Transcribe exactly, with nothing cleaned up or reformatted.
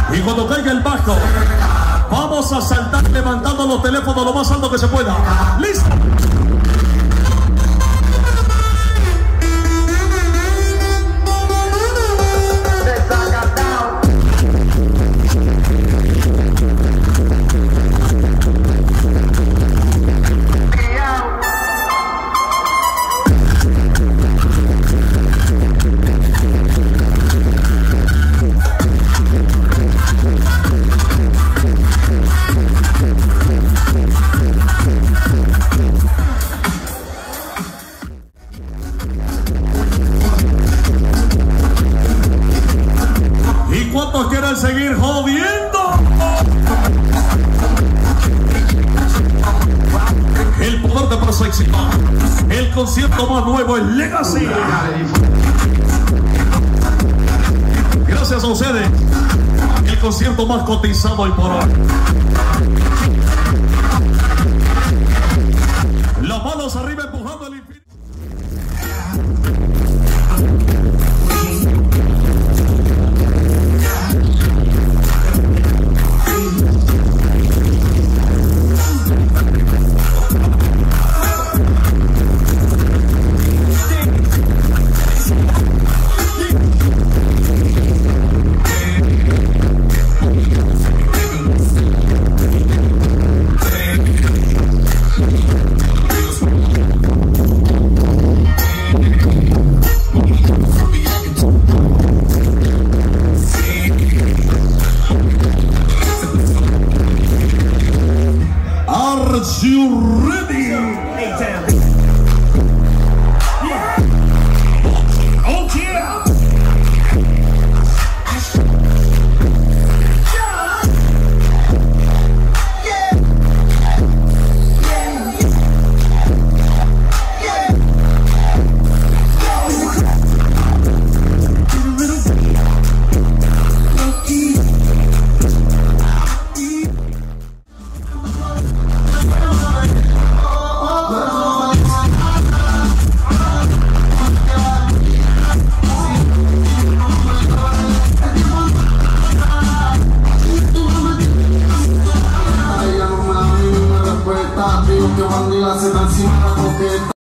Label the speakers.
Speaker 1: Y cuando caiga el bajo, vamos a saltar levantando los teléfonos lo más alto que se pueda. ¡Listo! ¿Cuántos quieren seguir jodiendo? El poder de perfección. El concierto más nuevo es Legacy. Gracias a ustedes. El concierto más cotizado y por hoy.